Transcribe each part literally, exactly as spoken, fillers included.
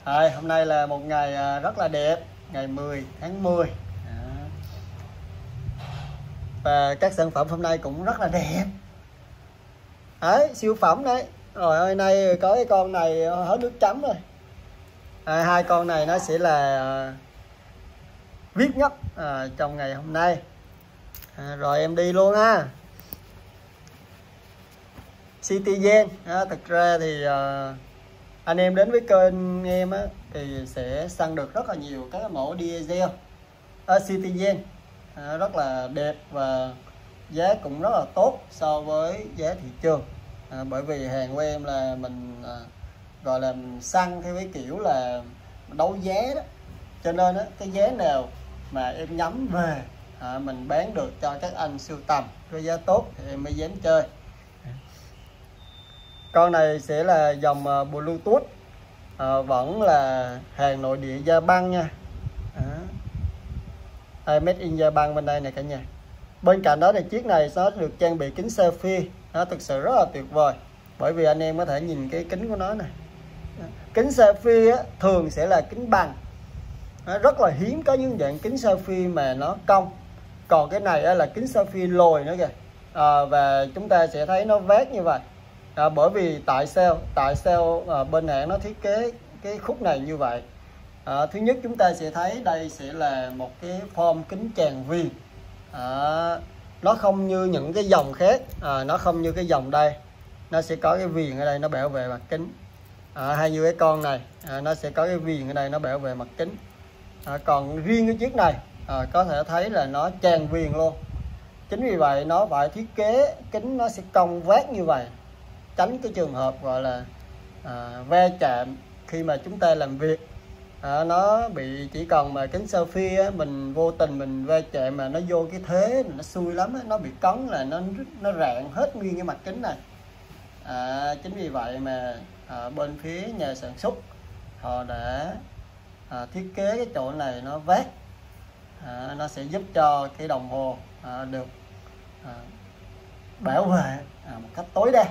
À, hôm nay là một ngày rất là đẹp, ngày mười tháng mười. Đó. Và các sản phẩm hôm nay cũng rất là đẹp. Đấy, siêu phẩm đấy. Rồi hôm nay có cái con này hết nước chấm rồi. À, hai con này nó sẽ là viết nhất à, trong ngày hôm nay. À, rồi em đi luôn ha. Citizen à, thực ra thì à, anh em đến với kênh em á, thì sẽ săn được rất là nhiều các mẫu diesel à, Citizen à, rất là đẹp và giá cũng rất là tốt so với giá thị trường. À, bởi vì hàng của em là mình à, gọi là mình săn theo cái kiểu là đấu giá đó, cho nên á, cái giá nào mà em nhắm về à, mình bán được cho các anh sưu tầm với giá tốt thì em mới dám chơi. Con này sẽ là dòng Bluetooth à, vẫn là hàng nội địa Japan nha. À, made in Japan bên đây này cả nhà. Bên cạnh đó thì chiếc này nó được trang bị kính selfie, nó thực sự rất là tuyệt vời. Bởi vì anh em có thể nhìn cái kính của nó này. Kính selfie á, thường sẽ là kính bằng. Nó rất là hiếm có những dạng kính selfie mà nó cong. Còn cái này á, là kính selfie lồi nữa kìa. À, và chúng ta sẽ thấy nó vát như vậy. À, bởi vì tại sao tại sao à, bên hãng nó thiết kế cái khúc này như vậy. À, thứ nhất chúng ta sẽ thấy đây sẽ là một cái form kính tràn viền. À, nó không như những cái dòng khác, à, nó không như cái dòng đây, nó sẽ có cái viền ở đây nó bảo vệ mặt kính. À, hay như cái con này à, nó sẽ có cái viền ở đây nó bảo vệ mặt kính. À, còn riêng cái chiếc này à, có thể thấy là nó tràn viền luôn. Chính vì vậy nó phải thiết kế kính nó sẽ cong vát như vậy, tránh cái trường hợp gọi là à, va chạm khi mà chúng ta làm việc. À, nó bị chỉ cần mà kính selfie á, mình vô tình mình va chạm mà nó vô cái thế nó xui lắm á, nó bị cấn là nó nó rạn hết nguyên cái mặt kính này. À, chính vì vậy mà à, bên phía nhà sản xuất họ đã à, thiết kế cái chỗ này nó vát, à, nó sẽ giúp cho cái đồng hồ à, được à, bảo vệ à, một cách tối đa.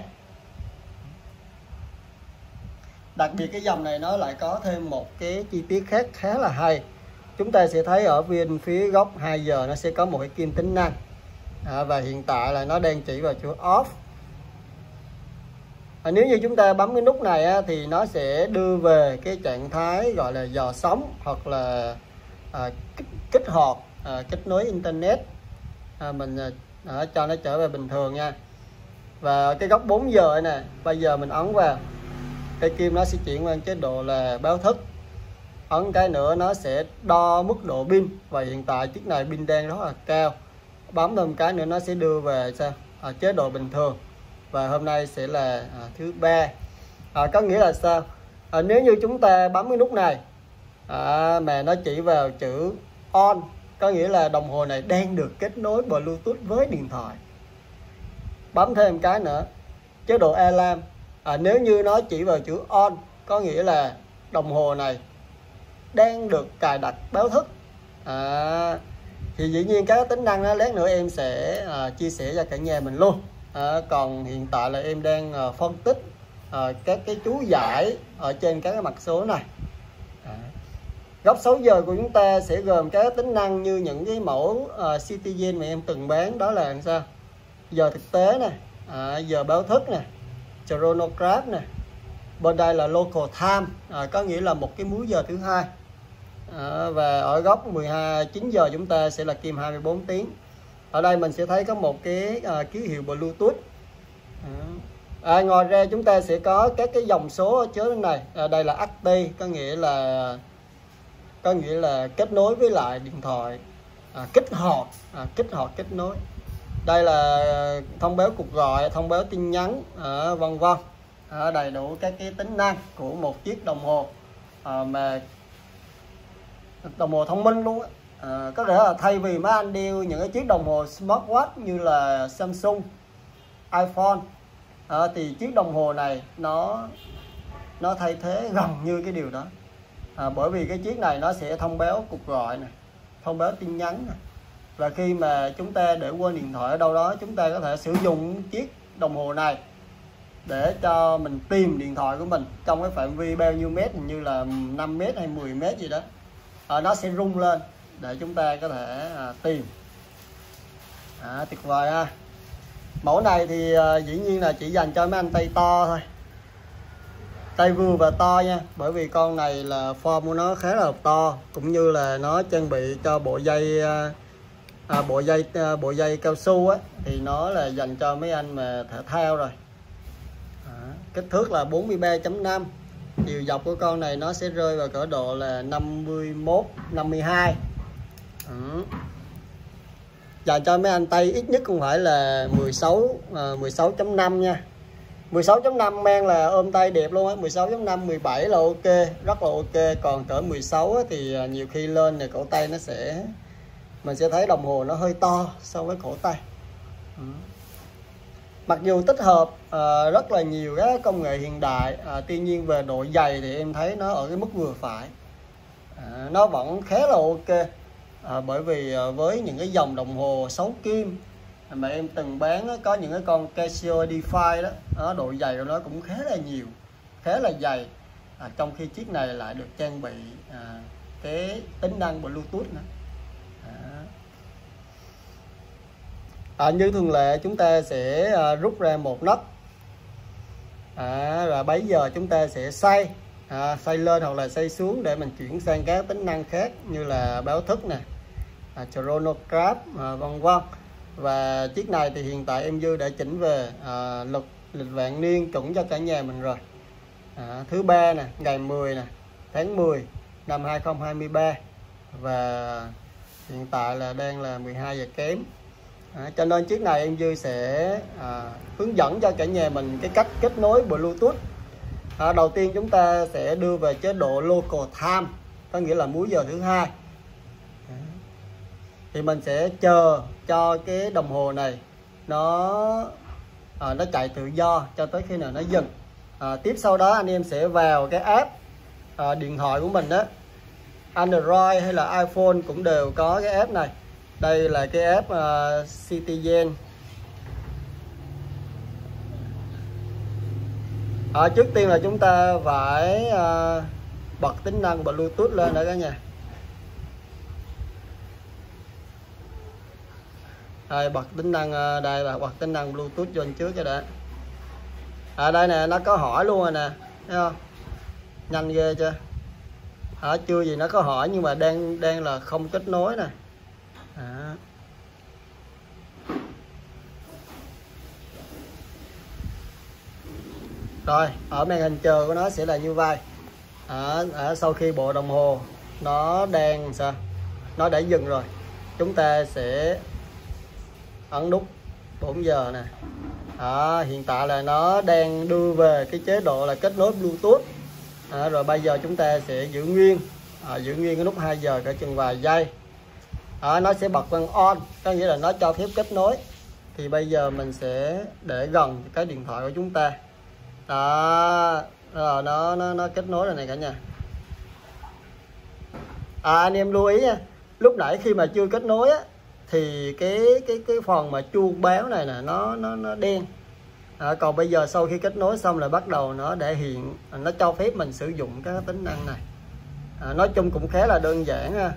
Đặc biệt cái dòng này nó lại có thêm một cái chi tiết khác khá là hay. Chúng ta sẽ thấy ở bên phía góc hai giờ nó sẽ có một cái kim tính năng. À, và hiện tại là nó đang chỉ vào chuỗi off. À, nếu như chúng ta bấm cái nút này á, thì nó sẽ đưa về cái trạng thái gọi là dò sóng hoặc là à, kích, kích hoạt à, kết nối internet. À, mình à, cho nó trở về bình thường nha. Và cái góc bốn giờ này bây giờ mình ấn vào, cây kim nó sẽ chuyển qua chế độ là báo thức. Ấn cái nữa nó sẽ đo mức độ pin, và hiện tại chiếc này pin đang rất là cao. Bấm thêm cái nữa nó sẽ đưa về sao à, chế độ bình thường. Và hôm nay sẽ là à, thứ ba. À, có nghĩa là sao? À, nếu như chúng ta bấm cái nút này à, mà nó chỉ vào chữ on, có nghĩa là đồng hồ này đang được kết nối Bluetooth với điện thoại. Bấm thêm cái nữa, chế độ alarm. À, nếu như nó chỉ vào chữ on, có nghĩa là đồng hồ này đang được cài đặt báo thức. À, thì dĩ nhiên các tính năng đó lát nữa em sẽ à, chia sẻ cho cả nhà mình luôn. À, còn hiện tại là em đang à, phân tích à, các cái chú giải ở trên các cái mặt số này. À, góc sáu giờ của chúng ta sẽ gồm các tính năng như những cái mẫu à, Citizen mà em từng bán, đó là làm sao? Giờ thực tế nè, à, giờ báo thức nè, chronograph nè. Bên đây là local time, à, có nghĩa là một cái múi giờ thứ hai. À, và ở góc mười hai chín giờ chúng ta sẽ là kim hai mươi bốn tiếng. Ở đây mình sẽ thấy có một cái à, ký hiệu Bluetooth. À, ngoài ra chúng ta sẽ có các cái dòng số ở trên này. À, đây là active, có nghĩa là có nghĩa là kết nối với lại điện thoại, à, kích hoạt à, kích hoạt kết nối. Đây là thông báo cuộc gọi, thông báo tin nhắn, à, vân vân. À, đầy đủ các cái tính năng của một chiếc đồng hồ à, mà đồng hồ thông minh luôn á. À, có thể là thay vì mấy anh đeo những cái chiếc đồng hồ smartwatch như là Samsung, iPhone, à, thì chiếc đồng hồ này nó nó thay thế gần như cái điều đó. À, bởi vì cái chiếc này nó sẽ thông báo cuộc gọi này, thông báo tin nhắn này. Và khi mà chúng ta để quên điện thoại ở đâu đó, chúng ta có thể sử dụng chiếc đồng hồ này để cho mình tìm điện thoại của mình trong cái phạm vi bao nhiêu mét, như là năm mét hay mười mét gì đó, à, nó sẽ rung lên để chúng ta có thể à, tìm. À, tuyệt vời ha. Mẫu này thì à, dĩ nhiên là chỉ dành cho mấy anh tay to thôi, tay vừa và to nha, bởi vì con này là form của nó khá là to, cũng như là nó trang bị cho bộ dây à, bộ dây à, bộ dây cao su á, thì nó là dành cho mấy anh mà thể thao rồi. À, kích thước là bốn mươi ba chấm năm, chiều dọc của con này nó sẽ rơi vào cỡ độ là năm mươi mốt năm mươi hai. Ừ. Dành cho mấy anh tay ít nhất cũng phải là mười sáu à, mười sáu chấm năm nha. mười sáu chấm năm mang là ôm tay đẹp luôn á. Mười sáu chấm năm, mười bảy là ok, rất là ok. Còn cỡ mười sáu thì nhiều khi lên này cổ tay nó sẽ, mình sẽ thấy đồng hồ nó hơi to so với cổ tay. Ừ. Mặc dù tích hợp à, rất là nhiều các công nghệ hiện đại, à, tuy nhiên về độ dày thì em thấy nó ở cái mức vừa phải, à, nó vẫn khá là ok. À, bởi vì à, với những cái dòng đồng hồ sáu kim mà em từng bán á, có những cái con Casio Defy đó, đó, độ dày của nó cũng khá là nhiều, khá là dày, à, trong khi chiếc này lại được trang bị à, cái tính năng Bluetooth nữa. À, như thường lệ chúng ta sẽ à, rút ra một nấc, à, rồi bây giờ chúng ta sẽ xoay à, xoay lên hoặc là xoay xuống để mình chuyển sang các tính năng khác như là báo thức nè, à, chronograph, à, vân vân. Và chiếc này thì hiện tại em Dư đã chỉnh về à, lịch lịch vạn niên chuẩn cho cả nhà mình rồi. À, thứ ba nè, ngày mười nè, tháng mười năm hai không hai ba, và hiện tại là đang là mười hai giờ kém. À, cho nên chiếc này em Dư sẽ à, hướng dẫn cho cả nhà mình cái cách kết nối Bluetooth. À, đầu tiên chúng ta sẽ đưa về chế độ local time, có nghĩa là múi giờ thứ hai. À, thì mình sẽ chờ cho cái đồng hồ này nó à, nó chạy tự do cho tới khi nào nó dừng. À, tiếp sau đó anh em sẽ vào cái app à, điện thoại của mình đó, Android hay là iPhone cũng đều có cái app này. Đây là cái app uh, Citizen. À, trước tiên là chúng ta phải uh, bật tính năng Bluetooth lên đó cả nhà. Đây, bật tính năng uh, đây là bật tính năng Bluetooth vô trước cho đã. À, đây nè, nó có hỏi luôn rồi nè, thấy không? Nhanh ghê chưa? À, chưa gì nó có hỏi nhưng mà đang đang là không kết nối nè. À. Rồi ở màn hình chờ của nó sẽ là như vậy. À, à, sau khi bộ đồng hồ nó đang sao nó đã dừng rồi, chúng ta sẽ ấn nút bốn giờ nè. À, hiện tại là nó đang đưa về cái chế độ là kết nối Bluetooth. À, rồi bây giờ chúng ta sẽ giữ nguyên à, giữ nguyên cái nút hai giờ cả chừng vài giây. À, nó sẽ bật vang on, có nghĩa là nó cho phép kết nối. Thì bây giờ mình sẽ để gần cái điện thoại của chúng ta. Đó, rồi nó nó nó kết nối rồi này cả nhà. À, anh em lưu ý nha, lúc nãy khi mà chưa kết nối á, thì cái cái cái phần mà chuông báo này nè nó nó nó đen. À, còn bây giờ sau khi kết nối xong là bắt đầu nó để hiện, nó cho phép mình sử dụng các tính năng này. À, nói chung cũng khá là đơn giản ha.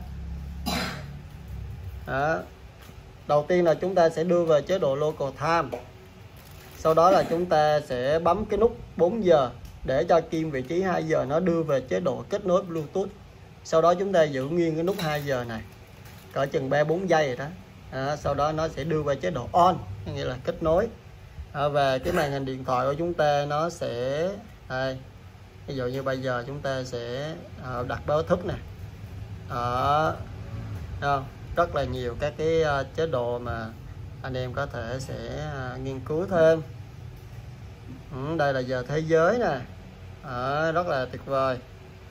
Đó. Đầu tiên là chúng ta sẽ đưa về chế độ local time, sau đó là chúng ta sẽ bấm cái nút bốn giờ để cho kim vị trí hai giờ nó đưa về chế độ kết nối Bluetooth. Sau đó chúng ta giữ nguyên cái nút hai giờ này cỡ chừng ba bốn giây rồi đó. À, sau đó nó sẽ đưa về chế độ on, nghĩa là kết nối. À, và cái màn hình điện thoại của chúng ta nó sẽ đây, ví dụ như bây giờ chúng ta sẽ à, đặt báo thức nè. Đó. Không? Rất là nhiều các cái uh, chế độ mà anh em có thể sẽ uh, nghiên cứu thêm. Ừ, đây là giờ thế giới nè. À, rất là tuyệt vời.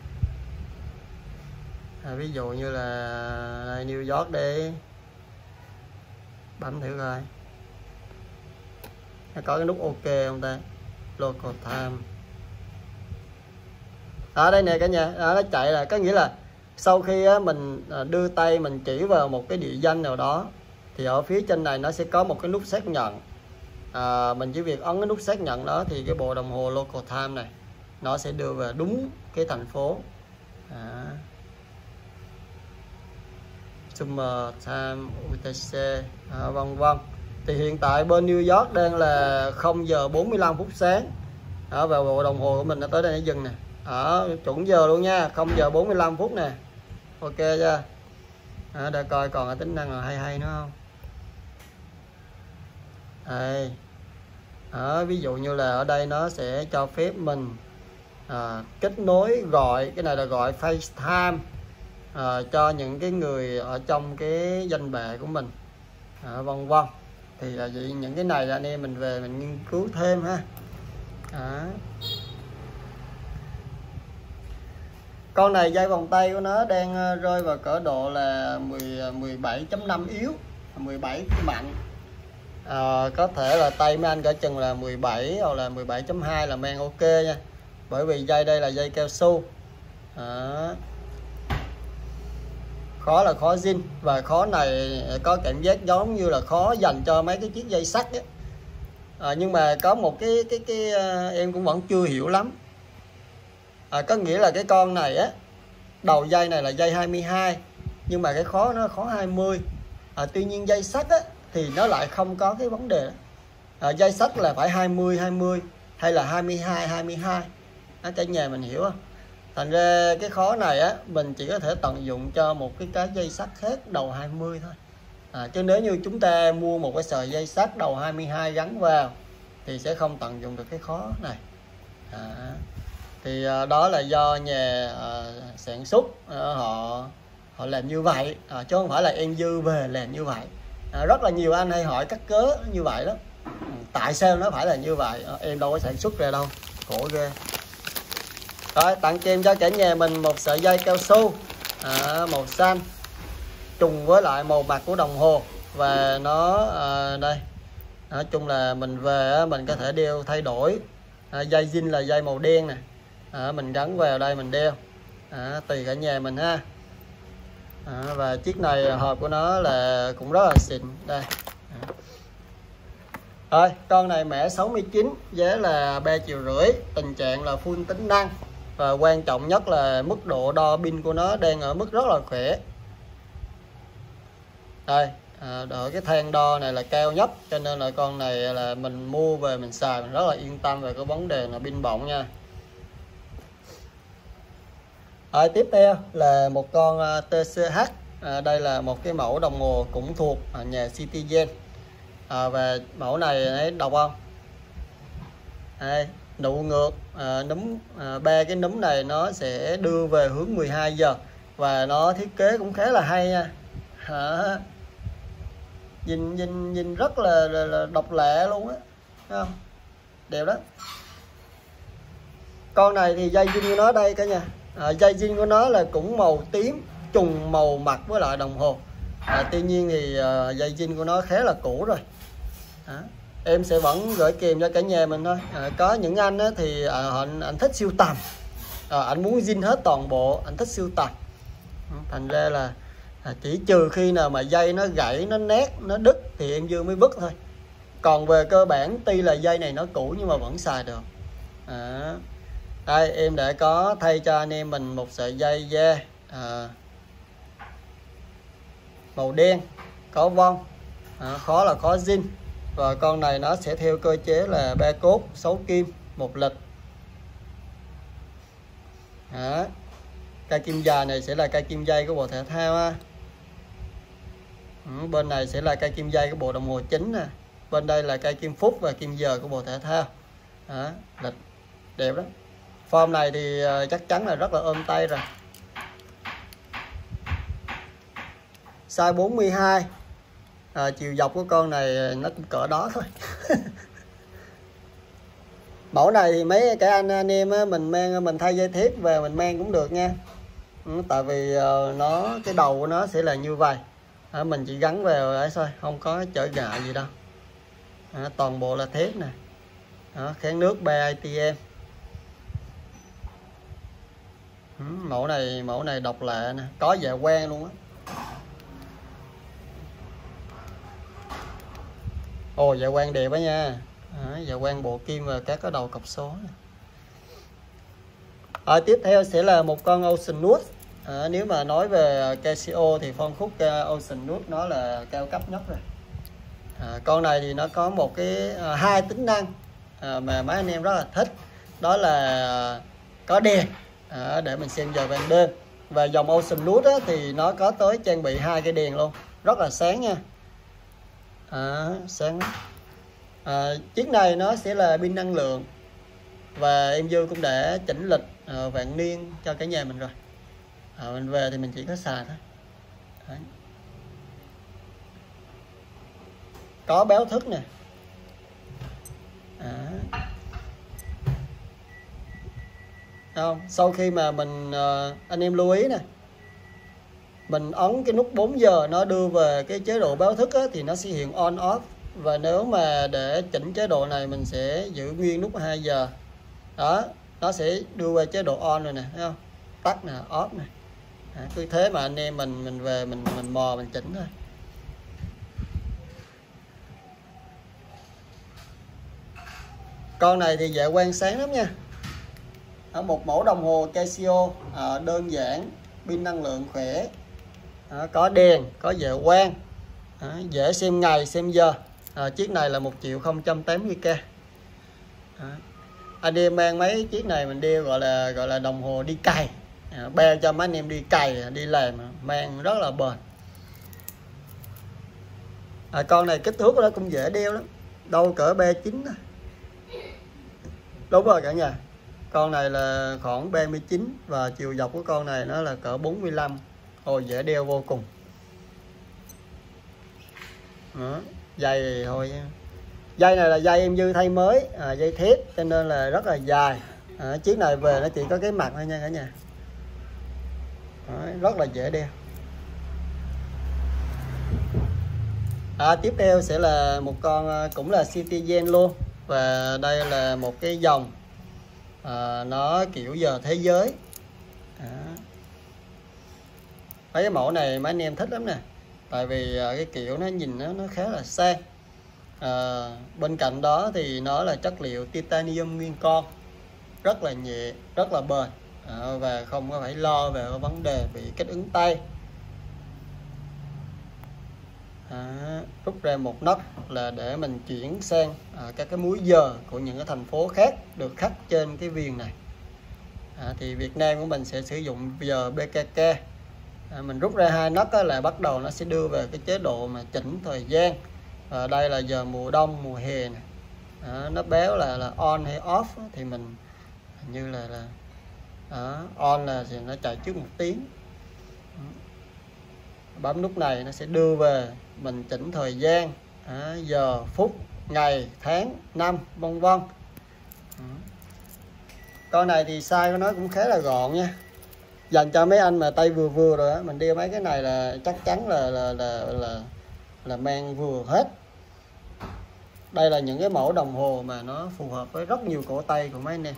À, ví dụ như là đây, New York đi, bấm thử coi có cái nút OK không ta, local time. Ở đây nè cả nhà, à, nó chạy là có nghĩa là sau khi á, mình đưa tay mình chỉ vào một cái địa danh nào đó thì ở phía trên này nó sẽ có một cái nút xác nhận. à, mình chỉ việc ấn cái nút xác nhận đó thì cái bộ đồng hồ local time này nó sẽ đưa về đúng cái thành phố. à. Summer time u tê xê à, vân vân. Thì hiện tại bên New York đang là không giờ bốn mươi lăm phút sáng. Đó, và bộ đồng hồ của mình nó tới đây nó dừng nè. Ở chuẩn giờ luôn nha, không giờ bốn mươi lăm phút nè. Ok chưa? À, để coi còn cái tính năng nào hay hay nữa không. Đây. Đó, ví dụ như là ở đây nó sẽ cho phép mình à, kết nối gọi, cái này là gọi FaceTime à, cho những cái người ở trong cái danh bạ của mình, à, vân vân. Thì là vậy, những cái này là anh em mình về mình nghiên cứu thêm ha. Đó. Con này dây vòng tay của nó đang rơi vào cỡ độ là mười bảy chấm năm yếu, mười bảy mạnh. À, có thể là tay mấy anh cỡ chừng là mười bảy hoặc là mười bảy chấm hai là mang ok nha. Bởi vì dây đây là dây cao su. Đó. Khó là khó zin, và khó này có cảm giác giống như là khó dành cho mấy cái chiếc dây sắt ấy. À, nhưng mà có một cái cái cái em cũng vẫn chưa hiểu lắm. À, có nghĩa là cái con này á, đầu dây này là dây hai mươi hai nhưng mà cái khó nó khó hai mươi. À, tuy nhiên dây sắt á thì nó lại không có cái vấn đề. À, dây sắt là phải hai mươi hai mươi hay là hai mươi hai hai mươi hai. À, cả nhà mình hiểu không? Thành ra cái khó này á mình chỉ có thể tận dụng cho một cái cái dây sắt khác đầu hai mươi thôi. À, chứ nếu như chúng ta mua một cái sợi dây sắt đầu hai mươi hai gắn vào thì sẽ không tận dụng được cái khó này. À, thì à, đó là do nhà à, sản xuất à, họ họ làm như vậy, à, chứ không phải là em dư về làm như vậy. À, rất là nhiều anh hay hỏi cắt cớ như vậy đó. Tại sao nó phải là như vậy? À, em đâu có sản xuất ra đâu, khổ ghê. Rồi, tặng kèm cho cả nhà mình một sợi dây cao su à, màu xanh trùng với lại màu bạc của đồng hồ. Và nó à, đây, nói chung là mình về mình có thể đeo thay đổi. À, dây zin là dây màu đen nè, à, mình gắn vào đây mình đeo, à, tùy cả nhà mình ha. À, và chiếc này hộp của nó là cũng rất là xịn đây. À. Rồi, con này mã sáu mươi chín, giá là ba triệu rưỡi, tình trạng là full tính năng. Và quan trọng nhất là mức độ đo pin của nó đang ở mức rất là khỏe. Đây, à, ở cái thang đo này là cao nhất, cho nên là con này là mình mua về mình xài mình rất là yên tâm về cái vấn đề là pin bọng nha. Rồi, tiếp theo là một con tê xê hát. À, đây là một cái mẫu đồng hồ cũng thuộc nhà Citizen. À, và mẫu này thấy đọc không? Đây, nụ ngược à, núm à, ba cái núm này nó sẽ đưa về hướng mười hai giờ, và nó thiết kế cũng khá là hay nha. À, nhìn nhìn nhìn rất là, là, là độc lạ luôn á, không? Đẹp đó. Con này thì dây zin của nó đây cả nhà. À, dây zin của nó là cũng màu tím trùng màu mặt với lại đồng hồ. À, tuy nhiên thì à, dây zin của nó khá là cũ rồi. À, em sẽ vẫn gửi kèm cho cả nhà mình thôi. À, có những anh á, thì à, anh, anh thích siêu tầm, à, anh muốn zin hết toàn bộ, anh thích siêu tầm. Thành ra là à, chỉ trừ khi nào mà dây nó gãy, nó nát, nó đứt thì em Dương mới vứt thôi. Còn về cơ bản tuy là dây này nó cũ nhưng mà vẫn xài được. À, đây em đã có thay cho anh em mình một sợi dây da à, màu đen có vân, à, khó là khó zin. Và con này nó sẽ theo cơ chế là ba cốt sáu kim một lịch. Đó. Cây kim dài này sẽ là cây kim dây của bộ thể thao ha. Ừ, bên này sẽ là cây kim dây của bộ đồng hồ chính nè. Bên đây là cây kim phút và kim giờ của bộ thể thao. Đó, lịch đẹp đó. Form này thì chắc chắn là rất là ôm tay rồi. Size bốn mươi hai. À, chiều dọc của con này nó cũng cỡ đó thôi. Mẫu này thì mấy cái anh anh em á, mình mang mình thay dây thép về mình mang cũng được nha. Ừ, tại vì uh, nó cái đầu của nó sẽ là như vậy. À, mình chỉ gắn vào ấy thôi, không có chở gạ gì đâu. À, toàn bộ là thép nè. Đó, kháng nước ba a tê em. Ừ, mẫu này mẫu này độc lạ nè, có dạ quang luôn á. Ồ, dạ quang đẹp đó nha. À, dạ quang bộ kim và các cái đầu cọc số. À, tiếp theo sẽ là một con Ocean Nut. À, nếu mà nói về Casio thì phân khúc Ocean Nut nó là cao cấp nhất rồi. À, con này thì nó có một cái à, hai tính năng à, mà mấy anh em rất là thích, đó là có đèn à, để mình xem giờ ban đêm, và dòng Ocean Nut á, thì nó có tới trang bị hai cái đèn luôn, rất là sáng nha. À, sáng à, chiếc này nó sẽ là pin năng lượng, và em Dư cũng đã chỉnh lịch à, vạn niên cho cả nhà mình rồi. À, mình về thì mình chỉ có xài thôi. Đấy. Có báo thức nè. À. Không, sau khi mà mình anh em lưu ý nè, mình ấn cái nút bốn giờ nó đưa về cái chế độ báo thức á, thì nó sẽ hiện on off, và nếu mà để chỉnh chế độ này mình sẽ giữ nguyên nút hai giờ đó, nó sẽ đưa về chế độ on rồi nè, thấy không, tắt nè, off nè. À, cứ thế mà anh em mình mình về mình mình mò mình chỉnh thôi. Con này thì dạ quang sáng lắm nha. Ở một mẫu đồng hồ Casio à, đơn giản, pin năng lượng khỏe, à, có đèn, có dạ quang, à, dễ xem ngày xem giờ. À, chiếc này là một triệu không trăm tám mươi k. À, anh em mang mấy chiếc này mình đeo gọi là gọi là đồng hồ đi cày, à, bao cho mấy anh em đi cày đi làm mang rất là bền. À, con này kích thước của nó cũng dễ đeo lắm, đâu cỡ ba chín thôi. Đúng rồi cả nhà, con này là khoảng ba mươi chín và chiều dọc của con này nó là cỡ bốn mươi lăm. Ôi dễ đeo vô cùng. Đó, dây thì thôi, dây này là dây em Dư thay mới, à, dây thép cho nên là rất là dài. À, chiếc này về nó chỉ có cái mặt thôi nha cả nhà. Đó, rất là dễ đeo. À, tiếp theo sẽ là một con cũng là Citizen luôn, và đây là một cái dòng à, nó kiểu giờ thế giới. À, mấy cái mẫu này mấy anh em thích lắm nè, tại vì à, cái kiểu nó nhìn nó nó khá là sang. À, bên cạnh đó thì nó là chất liệu titanium nguyên con, rất là nhẹ, rất là bền, à, và không có phải lo về vấn đề bị kích ứng tay. À, rút ra một nấc là để mình chuyển sang à, các cái múi giờ của những cái thành phố khác được khắc trên cái viền này. À, thì Việt Nam của mình sẽ sử dụng giờ bê ca ca. À, mình rút ra hai nấc là bắt đầu nó sẽ đưa về cái chế độ mà chỉnh thời gian. À, đây là giờ mùa đông, mùa hè này. À, nó báo là là on hay off thì mình như là là à, on là thì nó chạy trước một tiếng. Bấm nút này nó sẽ đưa về mình chỉnh thời gian, à, giờ, phút, ngày, tháng, năm, vân vân. Con này thì size của nó cũng khá là gọn nha, dành cho mấy anh mà tay vừa vừa rồi á, mình đeo mấy cái này là chắc chắn là là là là, là mang vừa hết. Đây là những cái mẫu đồng hồ mà nó phù hợp với rất nhiều cổ tay của mấy anh em.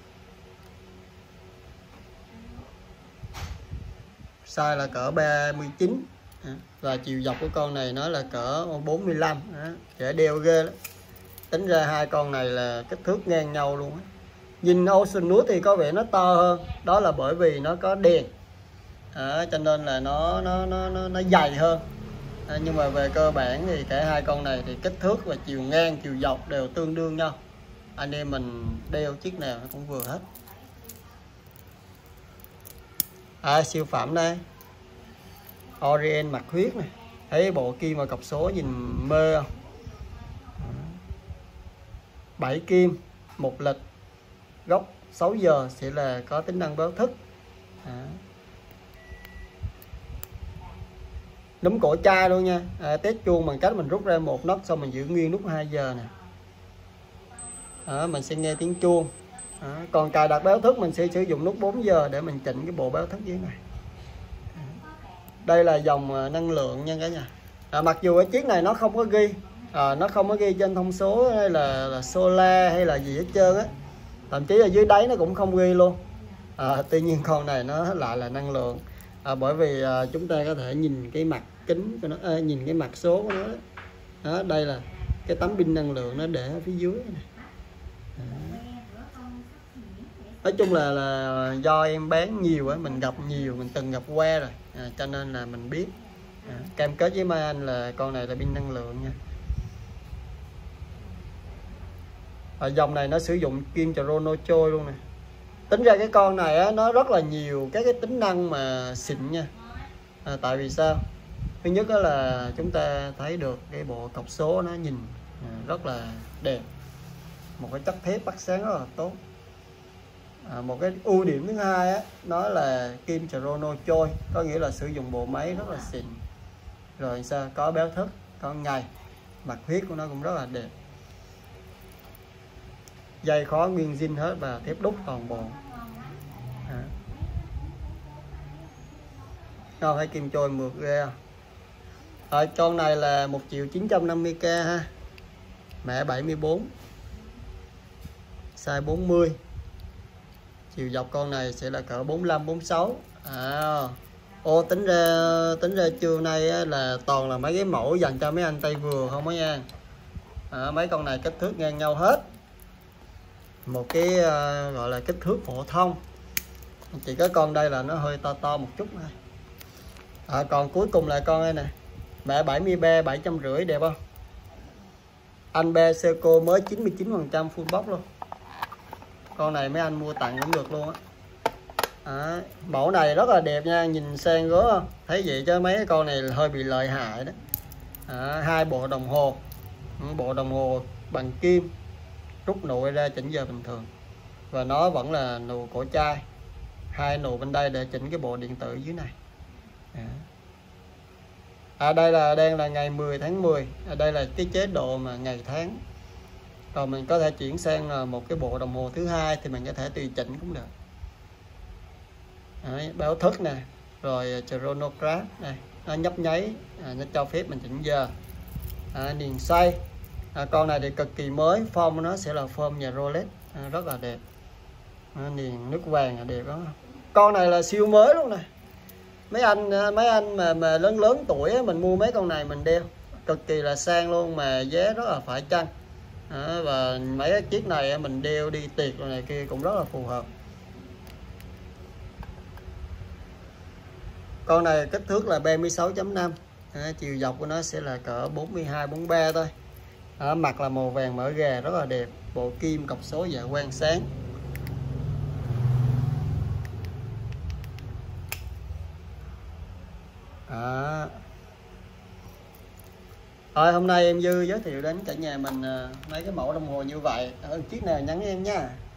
Size là cỡ ba mươi chín, và chiều dọc của con này nó là cỡ bốn mươi lăm. Dễ đeo ghê lắm. Tính ra hai con này là kích thước ngang nhau luôn á. Nhìn Ocean Nut thì có vẻ nó to hơn, đó là bởi vì nó có đèn, à, cho nên là nó nó nó nó, nó dày hơn. À, nhưng mà về cơ bản thì cả hai con này thì kích thước và chiều ngang chiều dọc đều tương đương nhau, anh em mình đeo chiếc nào cũng vừa hết. À, siêu phẩm đây, Orient mặt huyết này, thấy bộ kim và cọc số nhìn mê không? bảy kim, một lịch, góc sáu giờ sẽ là có tính năng báo thức. À, núm cổ chai luôn nha. À, test chuông bằng cách mình rút ra một nấc xong mình giữ nguyên nút hai giờ nè. À, mình sẽ nghe tiếng chuông. À, còn cài đặt báo thức mình sẽ sử dụng nút bốn giờ để mình chỉnh cái bộ báo thức dưới này. À, đây là dòng năng lượng nha cả nhà. À, mặc dù ở chiếc này nó không có ghi, à, nó không có ghi trên thông số hay là, là solar hay là gì hết trơn á, thậm chí là dưới đáy nó cũng không ghi luôn. À, tuy nhiên con này nó lại là năng lượng. À, bởi vì à, chúng ta có thể nhìn cái mặt kính của nó, à, nhìn cái mặt số của nó đó. Đó, đây là cái tấm pin năng lượng nó để ở phía dưới này. Nói chung là là do em bán nhiều á, mình gặp nhiều, mình từng gặp qua rồi, à, cho nên là mình biết. À, cam kết với mấy anh là con này là pin năng lượng nha. Ở dòng này nó sử dụng kim Chrono trôi luôn nè. Tính ra cái con này á, nó rất là nhiều các cái tính năng mà xịn nha. À, tại vì sao? Thứ nhất đó là chúng ta thấy được cái bộ cọc số nó nhìn rất là đẹp, một cái chất thép bắt sáng rất là tốt. À, một cái ưu điểm thứ hai á, nó là kim Chrono trôi, có nghĩa là sử dụng bộ máy rất là xịn. Rồi sao? Có báo thức, có ngày, mặt huyết của nó cũng rất là đẹp. Dây khó nguyên zin hết và thép đúc toàn bộ. À. Đâu thấy kim trôi mượt ghê. Ở con này là một triệu chín trăm năm mươi k ha. Mẹ bảy mươi bốn. Size bốn mươi. Chiều dọc con này sẽ là cỡ bốn mươi lăm bốn mươi sáu. À. Ô tính ra tính ra trưa nay là toàn là mấy cái mẫu dành cho mấy anh tay vừa không á nha. À, mấy con này kích thước ngang nhau hết. Một cái uh, gọi là kích thước phổ thông. Chỉ có con đây là nó hơi to to một chút thôi. À, còn cuối cùng là con đây nè. Mẹ bảy mươi ba bảy trăm rưỡi đẹp không? Anh be Seiko mới chín mươi chín phần trăm full box luôn. Con này mấy anh mua tặng cũng được luôn á. À, mẫu này rất là đẹp nha, nhìn sang gớm không? Thấy vậy chứ mấy con này hơi bị lợi hại đó. À, hai bộ đồng hồ, bộ đồng hồ bằng kim, rút nụ ra chỉnh giờ bình thường, và nó vẫn là nụ cổ chai, hai nụ bên đây để chỉnh cái bộ điện tử dưới này. À. À, đây là đang là ngày mười tháng mười. À, đây là cái chế độ mà ngày tháng. Rồi mình có thể chuyển sang một cái bộ đồng hồ thứ hai thì mình có thể tùy chỉnh cũng được. Đấy, báo thức nè, rồi chronograph này, nó nhấp nháy, à, nó cho phép mình chỉnh giờ. À, điền xoay. À, con này thì cực kỳ mới, form nó sẽ là form nhà Rolex, à, rất là đẹp. À, điền nước vàng là đẹp đó. Con này là siêu mới luôn nè. Mấy anh mấy anh mà mà lớn lớn tuổi á, mình mua mấy con này mình đeo cực kỳ là sang luôn, mà giá rất là phải chăng. À, và mấy cái chiếc này mình đeo đi tiệc rồi này kia cũng rất là phù hợp. Con này kích thước là ba mươi sáu chấm năm. À, chiều dọc của nó sẽ là cỡ bốn mươi hai bốn mươi ba thôi. À, mặt là màu vàng mỡ gà rất là đẹp, bộ kim cọc số dạ quang sáng. À. Rồi hôm nay em Dư giới thiệu đến cả nhà mình mấy cái mẫu đồng hồ như vậy. Ở chiếc nào nhắn em nha.